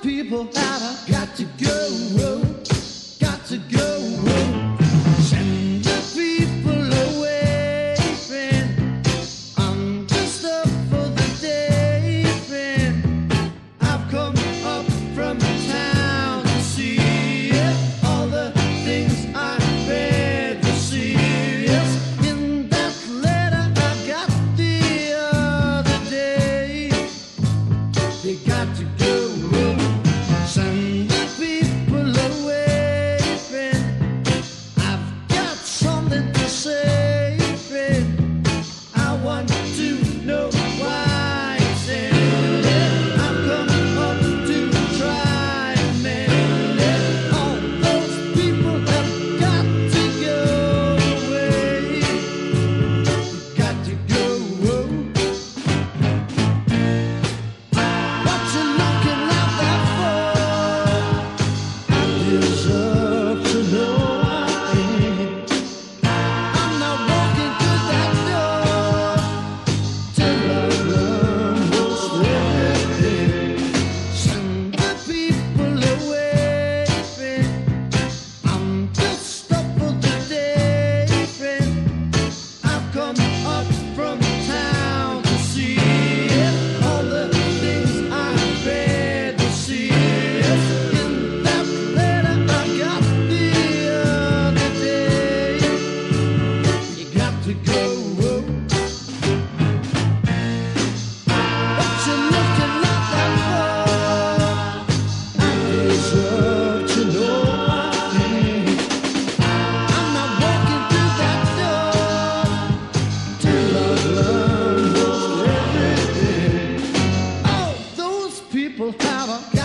people have got to go, got to go. Send the people away, friend. I'm just up for the day, friend. I've come up from town to see all the things I read to see. Yes, in that letter I got the other day, they got to go. Send the people away, friend. I've got something to say, friend. I want to know why it's ended. I've come up to try and mend it. All those people have got to go away. Got to go. What you looking out there for? I deserve to know I ain't. I'm not walking through that door till I learn most everything. Send the people away, friend. I'm just up for the day, friend. I've come up from town to see all the things I read to see. In that letter I got the other day, you got to go. What you looking like that for? I deserve to know I ain't. I'm not walking through that door till I've learned most everything. Oh, those people have got